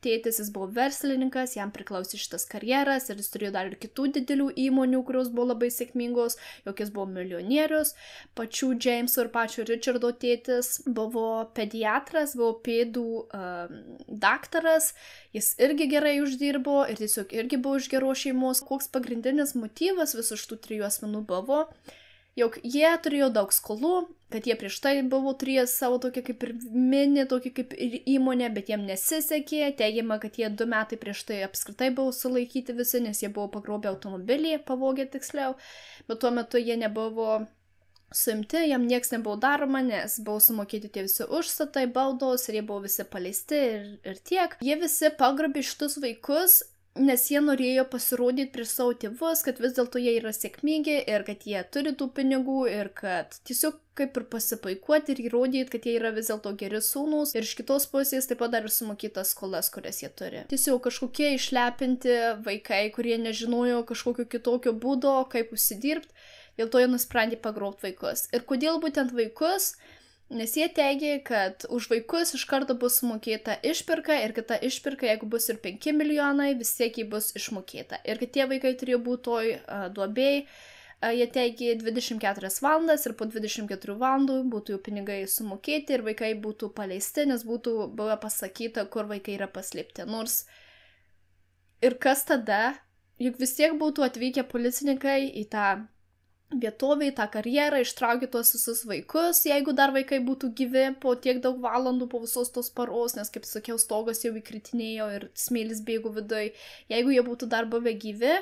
tėtis, jis buvo verslininkas, jam priklausė šitas karjeras ir jis turėjo dar ir kitų didelių įmonių, kurios buvo labai sėkmingos, jog jis buvo milijonierius. Pačių Jameso ir pačio Richardo tėtis buvo pediatras, buvo pėdų um, daktaras, jis irgi gerai uždirbo ir tiesiog irgi buvo iš geros šeimos. Koks pagrindinis motyvas visų šitų trijų asmenų buvo? Jog jie turėjo daug skolų, kad jie prieš tai buvo turėję savo tokią kaip ir mini, tokią kaip ir įmonę, bet jiem nesisekė. Teigiama, kad jie du metai prieš tai apskritai buvo sulaikyti visi, nes jie buvo pagrobę automobilį, pavogę tiksliau, bet tuo metu jie nebuvo suimti, jam nieks nebuvo daroma, nes buvo sumokėti tie visi užstatai, baudos ir jie buvo visi paleisti ir, ir tiek. Jie visi pagrobė šitus vaikus, nes jie norėjo pasirodyti prieš savo tėvus, kad vis dėlto jie yra sėkmingi ir kad jie turi tų pinigų ir kad tiesiog kaip ir pasipaikuoti ir įrodyti, kad jie yra vis dėlto geri sūnūs ir iš kitos pusės taip pat dar ir sumokėtas skolas, kurias jie turi. Tiesiog kažkokie išlepinti vaikai, kurie nežinojo kažkokio kitokio būdo, kaip užsidirbti, dėl to jie nusprendė pagrobti vaikus. Ir kodėl būtent vaikus? Nes jie teigia, kad už vaikus iš karto bus sumokėta išpirka ir kad ta išpirka, jeigu bus ir penki milijonai, vis tiek jį bus išmokėta. Ir kad tie vaikai turėjo būti toj uh, duobėj, uh, jie teigia dvidešimt keturias valandas ir po dvidešimt keturių valandų būtų jų pinigai sumokėti ir vaikai būtų paleisti, nes būtų buvę pasakyta, kur vaikai yra paslėpti. Nors ir kas tada, juk vis tiek būtų atvykę policininkai į tą vietovę, į tą karjerą, ištraukė tuos visus vaikus, jeigu dar vaikai būtų gyvi po tiek daug valandų, po visos tos paros, nes, kaip sakiau, stogas jau įkritinėjo ir smėlis bėgo viduj. Jeigu jie būtų dar buvę gyvi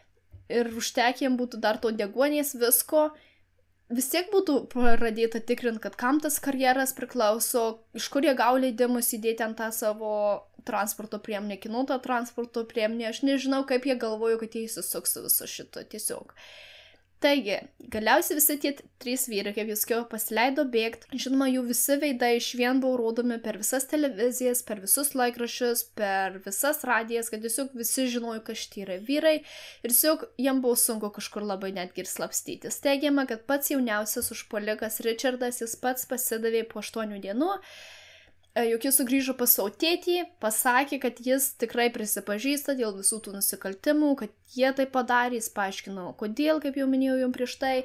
ir užtekę jiem būtų dar to deguonies visko, vis tiek būtų pradėta tikrinti, kad kam tas karjeras priklauso, iš kur jie gavo leidimus įdėti ant tą savo transporto priemonę, kinotą transporto priemonę. Aš nežinau, kaip jie galvojo, kad jie įsisuks su viso šito tiesiog. Taigi, galiausiai visi tie trys vyrai, kaip jūs sakiau, pasileido bėgti. Žinoma, jų visi veidai iš vien buvo rodomi per visas televizijas, per visus laikraščius, per visas radijas, kad tiesiog visi žinojo, kas šitie yra vyrai. Ir tiesiog jiem buvo sunku kažkur labai netgi ir slapstytis. Teigiama, kad pats jauniausias užpuolikas Richardas, jis pats pasidavė po aštuonių dienų. Juk jis sugrįžo pas savo tėtį, pasakė, kad jis tikrai prisipažįsta dėl visų tų nusikaltimų, kad jie tai padarė, jis paaiškino, kodėl, kaip jau minėjau jums prieš tai,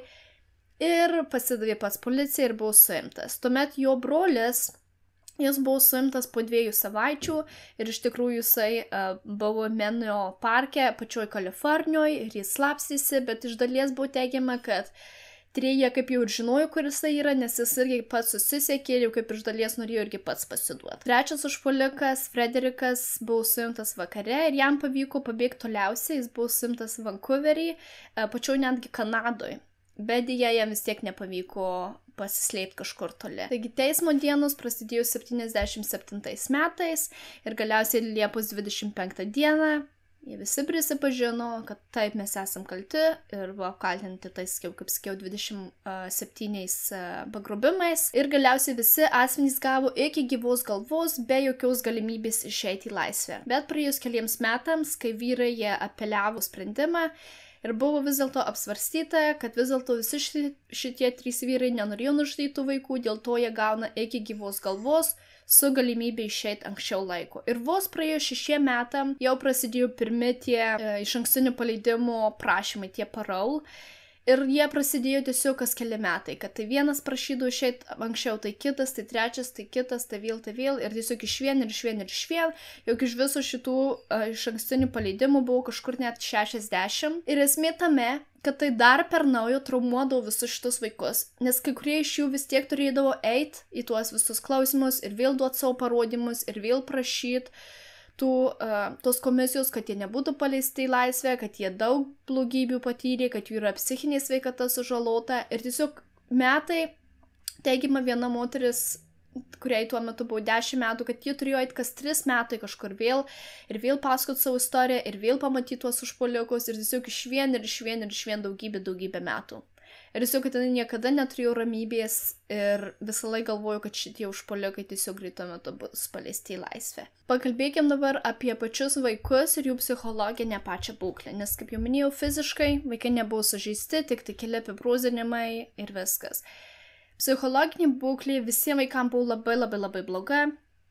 ir pasidavė pats policijai ir buvo suimtas. Tuomet jo brolis, jis buvo suimtas po dviejų savaičių ir iš tikrųjų jisai uh, buvo Menlo parke pačioj Kalifornijoje ir jis slapstėsi, bet iš dalies buvo teigiama, kad Trėja kaip jau ir žinojo, kur jisai yra, nes jis irgi pats susisiekė ir jau kaip iš dalies norėjo irgi pats pasiduoti. Trečias užpuolikas, Frederikas, buvo suimtas vakare ir jam pavyko pabėgti toliausiai, jis buvo suimtas Vancouverį, pačiau netgi Kanadoje. Bet dėja jam vis tiek nepavyko pasislėpti kažkur toli. Taigi teismo dienos prasidėjo septyniasdešimt septintais metais ir galiausiai Liepos dvidešimt penktą dieną jie visi prisipažino, kad taip mes esam kalti ir buvo apkaltinti tais, kaip sakiau, dvidešimt septyniais pagrobimais. Ir galiausiai visi asmenys gavo iki gyvos galvos be jokios galimybės išeiti į laisvę. Bet praėjus keliems metams, kai vyrai jie apeliavo sprendimą ir buvo vis dėlto apsvarstyta, kad vis dėlto visi šitie trys vyrai nenorėjo nužudytų vaikų, dėl to jie gauna iki gyvos galvos su galimybė išeiti anksčiau laiko. Ir vos praėjus šešiem metam jau prasidėjo pirmi tie e, iš ankstinio paleidimo prašymai, tie parol. Ir jie prasidėjo tiesiog kas keli metai, kad tai vienas prašydavo išeiti anksčiau, tai kitas, tai trečias, tai kitas, tai vėl, tai vėl. Ir tiesiog iš vien ir iš vien ir iš vien, jog iš visų šitų e, iš ankstinių paleidimų buvo kažkur net šešiasdešimt. Ir esmė tame, kad tai dar per naujo traumuodavo visus šitus vaikus, nes kai kurie iš jų vis tiek turėdavo eiti į tuos visus klausimus ir vėl duoti savo parodymus ir vėl prašyti tų, uh, tos komisijos, kad jie nebūtų paleisti į laisvę, kad jie daug blogybių patyrė, kad jų yra psichinė sveikata sužalota ir tiesiog metai, teigiama viena moteris, kuriai tuo metu buvo dešimt metų, kad jie turėjo eiti kas tris metai kažkur vėl ir vėl pasakoti savo istoriją ir vėl pamatyti tuos užpuolikus ir tiesiog iš vien ir iš vien ir iš vien daugybę, daugybę metų. Ir tiesiog, kad jinai niekada neturėjo ramybės ir visą laiką galvoju, kad šitie užpuolikai tiesiog greitu metu bus paleisti į laisvę. Pakalbėkim dabar apie pačius vaikus ir jų psichologinę pačią būklę, nes kaip jau minėjau, fiziškai vaikai nebuvo sužeisti, tik tai keli apibrūzinimai ir viskas. Psichologinė būklė visiems vaikams buvo labai labai labai bloga.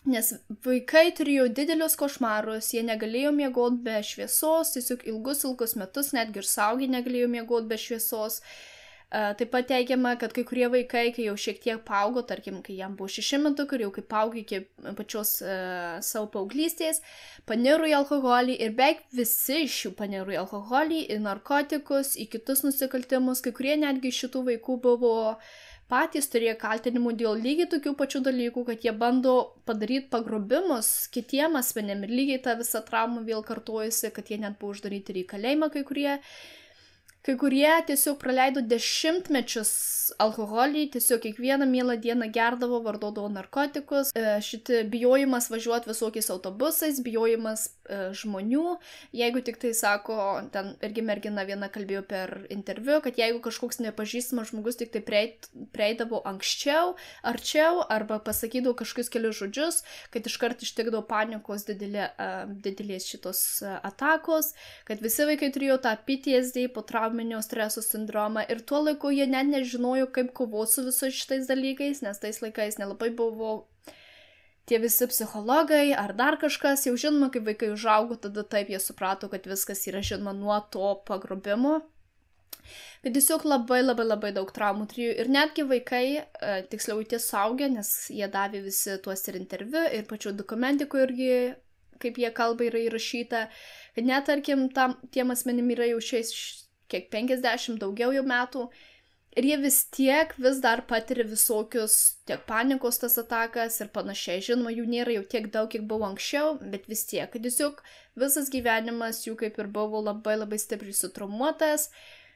Nes vaikai turėjo didelius košmarus, jie negalėjo miegoti be šviesos, tiesiog ilgus, ilgus metus, netgi ir saugiai negalėjo miegoti be šviesos. Taip pat teigiama, kad kai kurie vaikai, kai jau šiek tiek paaugo, tarkim, kai jam buvo šeši metukai, jau kaip paaugo iki pačios uh, savo paauglystės, paniro į alkoholį ir beveik visi iš jų paniro į alkoholį, į narkotikus, į kitus nusikaltimus, kai kurie netgi šitų vaikų buvo patys turėjo kaltinimų dėl lygiai tokių pačių dalykų, kad jie bando padaryti pagrobimus kitiem asmenėm ir lygiai ta visa trauma vėl kartojasi, kad jie net buvo uždaryti ir į kalėjimą kai kurie. Kai kurie tiesiog praleido dešimtmečius alkoholį, tiesiog kiekvieną mielą dieną gerdavo, vartodavo narkotikus. Šitą bijojimas važiuoti visokiais autobusais, bijojimas e, žmonių. Jeigu tik tai sako, ten irgi mergina viena kalbėjo per interviu, kad jeigu kažkoks nepažįstamas žmogus tik tai prieit, prieidavo anksčiau, arčiau, arba pasakydavo kažkokius kelius žodžius, kad iškart ištikdavo panikos didelė, uh, didelės šitos uh, atakos, kad visi vaikai turėjo tą P T S D, potrauminio streso sindromą ir tuo laiku jie net nežinojo, kaip kovoti su visais šitais dalykais, nes tais laikais nelabai buvo tie visi psichologai ar dar kažkas, jau žinoma, kaip vaikai užaugo, tada taip jie suprato, kad viskas yra žinoma nuo to pagrobimo. Bet tiesiog labai labai labai daug traumų turėjo ir netgi vaikai, e, tiksliau tie suaugę, nes jie davė visi tuos ir interviu ir pačių dokumentikų irgi, kaip jie kalba, yra įrašyta, kad net, tarkim, tam, tiem asmenim yra jau šiais kiek penkiasdešimt daugiau jau metų ir jie vis tiek vis dar patiria visokius tiek panikos tas atakas ir panašiai. Žinoma, jų nėra jau tiek daug, kiek buvo anksčiau, bet vis tiek, kad tiesiog visas gyvenimas jų kaip ir buvo labai labai stipriai sutraumuotas.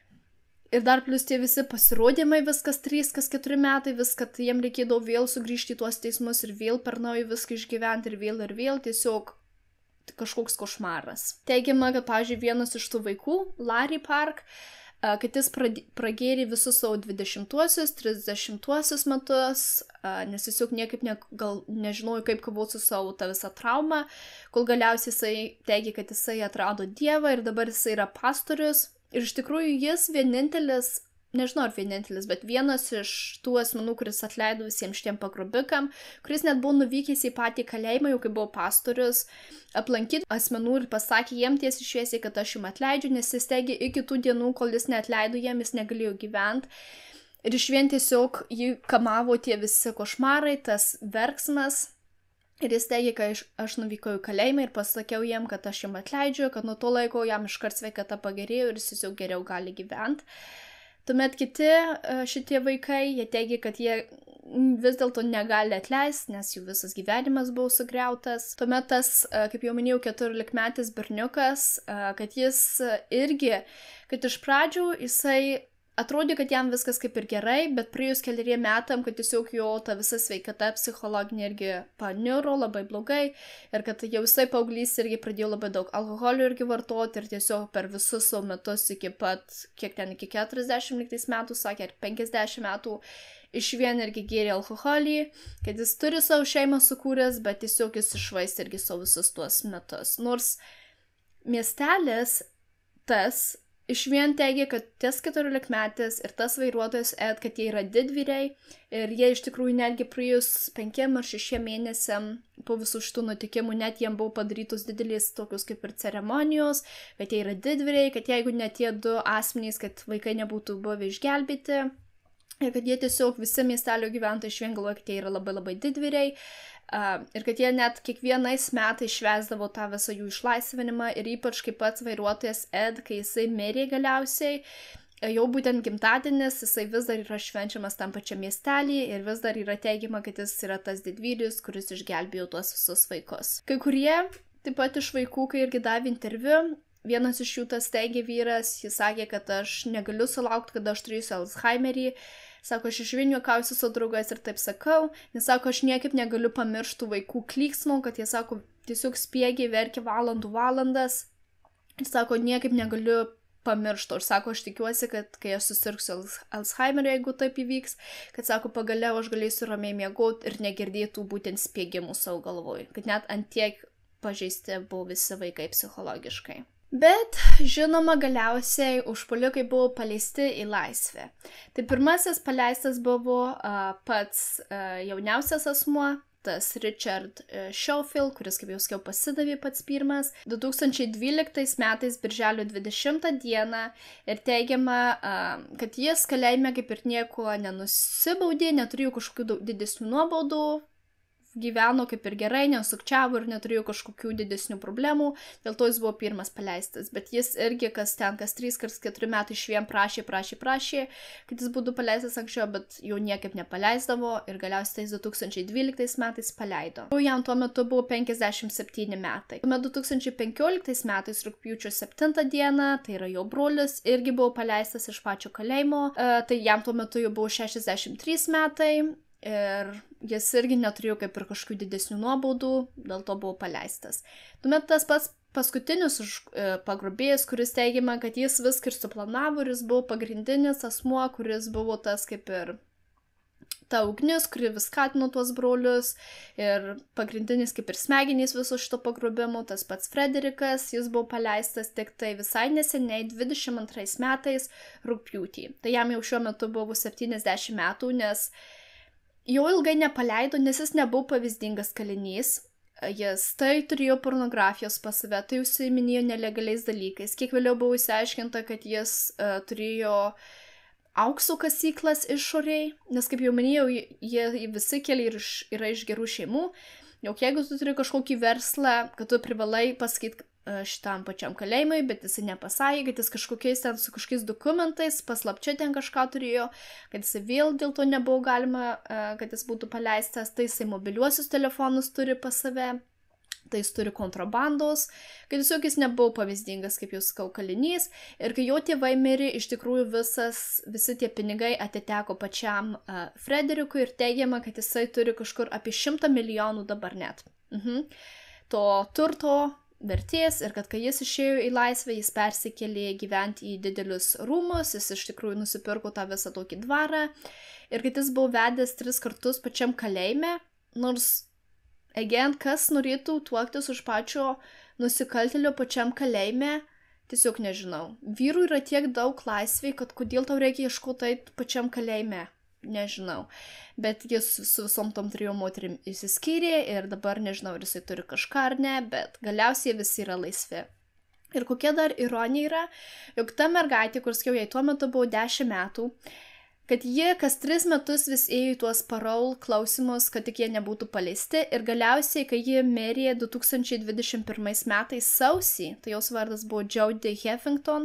Ir dar plus tie visi pasirodymai, viskas trys, kas keturi metai, viską, tai jiem reikėdavo vėl sugrįžti į tuos teismus ir vėl per naują viską išgyventi ir vėl ir vėl, tiesiog kažkoks košmaras. Teigiama, kad, pavyzdžiui, vienas iš tų vaikų, Larry Park, kad jis pragėrė visus savo dvidešimtuosius, trisdešimtuosius metus, nes tiesiog niekaip ne, gal nežinojo, kaip kovoti su savo tą visą traumą, kol galiausiai jisai teigia, kad jisai atrado Dievą ir dabar jisai yra pastorius. Ir iš tikrųjų jis vienintelis, nežinau ar vienintelis, bet vienas iš tų asmenų, kuris atleido visiems šitiem pagrobikam, kuris net buvo nuvykęs į patį kalėjimą, jau kai buvo pastorius, aplankyti asmenų ir pasakė jiem tiesiai šviesiai, kad aš jums atleidžiu, nes jis teigia iki tų dienų, kol jis neatleido jiem, jis negalėjo gyventi. Ir iš vien tiesiog jį kamavo tie visi košmarai, tas verksmas. Ir jis teigia, kad aš, aš nuvykau į kalėjimą ir pasakiau jiem, kad aš jam atleidžiu, kad nuo to laiko jam iškart sveikata pagerėjo ir jis jau geriau gali gyventi. Tuomet kiti šitie vaikai, jie teigia, kad jie vis dėlto negali atleisti, nes jų visas gyvenimas buvo sugriautas. Tuomet tas, kaip jau minėjau, keturiolikmetis berniukas, kad jis irgi, kad iš pradžių jisai atrodė, kad jam viskas kaip ir gerai, bet praėjus keleriem metam, kad tiesiog jo ta visa sveikata psichologinė irgi paniro labai blogai ir kad jau jisai paauglys irgi pradėjo labai daug alkoholio irgi vartoti ir tiesiog per visus savo metus iki pat, kiek ten iki keturiasdešimt metų, sakė, ar penkiasdešimt metų, iš vien irgi gėrė alkoholį, kad jis turi savo šeimą sukūręs, bet tiesiog jis išvaistė irgi savo visus tuos metus. Nors miestelis tas iš vien teigia, kad tas keturiolikmetis ir tas vairuotojas Ed, kad jie yra didvyriai ir jie iš tikrųjų netgi praėjus penkiem ar šešiem mėnesiam po visų šitų nutikimų, net jiem buvo padarytos didelės tokios kaip ir ceremonijos, kad jie yra didvyriai, kad jeigu ne tie du asmenys, kad vaikai nebūtų buvę išgelbėti ir kad jie tiesiog visi miestelio gyventojai iš vien galvoja, kad jie yra labai labai didvyriai. Uh, ir kad jie net kiekvienais metais švęsdavo tą visą jų išlaisvinimą ir ypač kaip pats vairuotojas Ed, kai jisai mirė galiausiai, jau būtent gimtadienis, jisai vis dar yra švenčiamas tam pačiam miestelį ir vis dar yra teigiama, kad jis yra tas didvyris, kuris išgelbėjo tuos visus vaikus. Kai kurie, taip pat iš vaikų, kai irgi davė interviu, vienas iš jų tas teigė vyras, jis sakė, kad aš negaliu sulaukti, kad aš turėsiu Alzheimerį. Sako, aš išvien juokauju su savo draugais ir taip sakau, nes sako, aš niekaip negaliu pamirštų vaikų klyksmų, kad jie, sako, tiesiog spiegiai verkia valandų valandas. Ir sako, niekaip negaliu pamirštų. Ir sako, aš tikiuosi, kad kai aš susirgsiu Alzheimerio, jeigu taip įvyks, kad sako, pagaliau aš galėsiu ramiai miegoti ir negirdėtų būtent spiegimų savo galvoj. Kad net ant tiek pažeisti buvo visi vaikai psichologiškai. Bet, žinoma, galiausiai užpuolikai buvo paleisti į laisvę. Tai pirmasis paleistas buvo uh, pats uh, jauniausias asmuo, tas Richard Schofield, kuris, kaip jau sakiau, pasidavė pats pirmas, du tūkstančiai dvyliktais metais birželio dvidešimtą dieną ir teigiama, kad jis kalėjime kaip ir nieko nenusibaudė, neturėjo kažkokių didesnių nuobaudų, gyveno kaip ir gerai, nesukčiavo ir neturėjo kažkokių didesnių problemų, dėl to jis buvo pirmas paleistas, bet jis irgi kas ten, kas trys, kas keturi metai išvien prašė, prašė, prašė, kad jis būtų paleistas anksčiau, bet jau niekaip nepaleisdavo ir galiausiai tais du tūkstančiai dvyliktais metais paleido. Jam tuo metu buvo penkiasdešimt septyni metai. Tuomet du tūkstančiai penkioliktais metais rugpjūčio septintą dieną, tai yra jo brolis, irgi buvo paleistas iš pačio kalėjimo, e, tai jam tuo metu jau buvo šešiasdešimt trys metai. Ir jis irgi neturėjo kaip ir kažkokių didesnių nuobaudų, dėl to buvo paleistas. Tuomet tas pats paskutinis e, pagrobėjas, kuris teigiama, kad jis viską ir suplanavo ir jis buvo pagrindinis asmuo, kuris buvo tas kaip ir ta ugnis, kuri vis skatino tuos brolius ir pagrindinis kaip ir smegenys viso šito pagrobimo, tas pats Frederikas, jis buvo paleistas tik tai visai neseniai, dvidešimt antrais metais rugpjūtį. Tai jam jau šiuo metu buvo septyniasdešimt metų, nes jo ilgai nepaleido, nes jis nebuvo pavyzdingas kalinys. Jis tai turėjo pornografijos pas save, tai užsiiminėjo nelegaliais dalykais. Kiek vėliau buvo išsiaiškinta, kad jis uh, turėjo aukso kasyklas išoriai, nes kaip jau minėjau, jie visi keliai yra iš gerų šeimų. Jau jeigu tu turi kažkokį verslą, kad tu privalai pasakyti šitam pačiam kalėjimui, bet jis nepasakė, kad jis kažkokiais ten su kažkokiais dokumentais, paslapčia ten kažką turėjo, kad jis vėl dėl to nebuvo galima, kad jis būtų paleistas, tai jis mobiliuosius telefonus turi pas save, tai jis turi kontrabandos, kad tiesiog jis nebuvo pavyzdingas, kaip jau sakau, kalinys, ir kai jo tėvai mirė, iš tikrųjų visas, visi tie pinigai atiteko pačiam uh, Frederikui ir teigiama, kad jisai turi kažkur apie šimtą milijonų dabar net. Mhm. To turto vertės ir kad kai jis išėjo į laisvę, jis persikėlė gyventi į didelius rūmus, jis iš tikrųjų nusipirko tą visą tokį dvarą ir kad jis buvo vedęs tris kartus pačiam kalėjime, nors, again, kas norėtų tuoktis už pačio nusikaltėlio pačiam kalėjime, tiesiog nežinau. Vyrų yra tiek daug laisvėj, kad kodėl tau reikia ieškoti pačiam kalėjime. Nežinau, bet jis su visom tom trijom moterim išsiskyrė ir dabar nežinau, ar jisai turi kažką ar ne, bet galiausiai visi yra laisvi. Ir kokia dar ironija yra, jog ta mergaitė, kur skiau jai tuo metu buvo dešimt metų, kad jie kas tris metus vis ėjo į tuos parole klausimus, kad tik jie nebūtų paleisti ir galiausiai, kai jie mirė du tūkstančiai dvidešimt pirmais metais sausį, tai jos vardas buvo Jodie Heffington,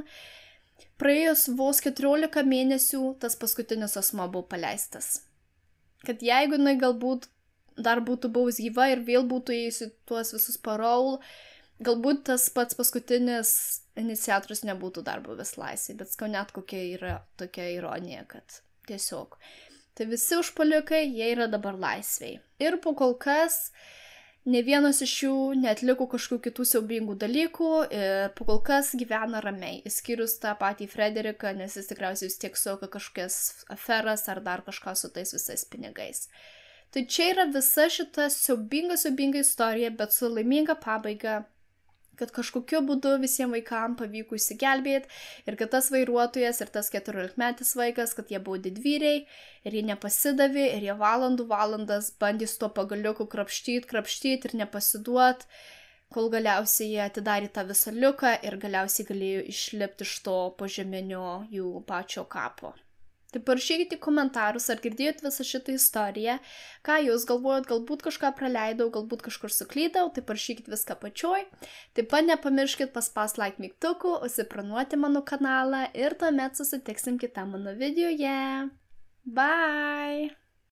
praėjus vos keturiolika mėnesių tas paskutinis asmuo buvo paleistas. Kad jeigu jinai galbūt dar būtų buvus gyva ir vėl būtų įėjusi tuos visus parole, galbūt tas pats paskutinis iniciatorius nebūtų dar buvęs laisvėj, bet skau net kokia yra tokia ironija, kad tiesiog. Tai visi užpuolikai, jie yra dabar laisvėj. Ir po kol kas ne vienas iš jų neatliko kažkokių kitų siaubingų dalykų ir po kol kas gyvena ramiai, išskyrus tą patį Frederiką, nes jis tikriausiai vis tiek suoka kažkokias aferas ar dar kažką su tais visais pinigais. Tai čia yra visa šita siaubinga, siaubinga istorija, bet su laiminga pabaiga, kad kažkokiu būdu visiems vaikams pavyko įsigelbėti ir kad tas vairuotojas ir tas keturiolikmetis vaikas, kad jie buvo didvyriai ir jie nepasidavė ir jie valandų valandas bandė su to pagaliuku krapštyti, krapštyti ir nepasiduot, kol galiausiai jie atidarė tą visą liuką ir galiausiai galėjo išlipti iš to požeminio jų pačio kapo. Tai parašykite komentarus, ar girdėjot visą šitą istoriją, ką jūs galvojat, galbūt kažką praleidau, galbūt kažkur suklydau, tai parašykit viską pačioj. Taip pat nepamirškit paspaust like mygtukų, užsiprenuoti mano kanalą ir tuomet susitiksim kitą mano videoje. Bye!